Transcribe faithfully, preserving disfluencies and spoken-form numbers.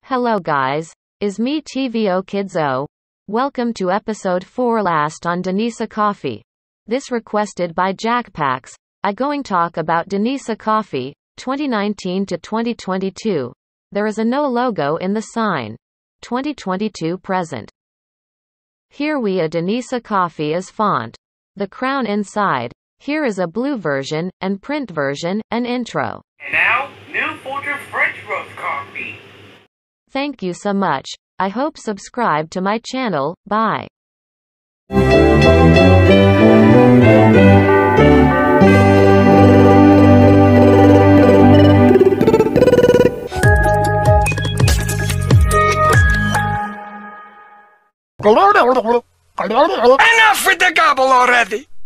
Hello guys, is me T V O Kidso. Welcome to episode four last on Danisa Coffee. This requested by Jackpacks. I going talk about Danisa Coffee, twenty nineteen to twenty twenty-two. There is a no logo in the sign. twenty twenty-two present. Here we a Danisa Coffee is font. The crown inside. Here is a blue version, and print version, and intro. And now, new filter French roast coffee. Thank you so much. I hope subscribe to my channel. Bye. Enough with the gobble already!